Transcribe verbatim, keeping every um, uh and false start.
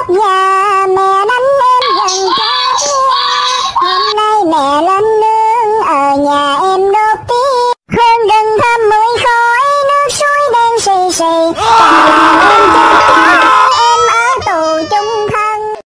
Nhà mẹ đánh em gần chết, hôm nay mẹ lên nương ở nhà em đốt tiếng. Hương đừng thơm mùi khói, nước suối đen xì xì.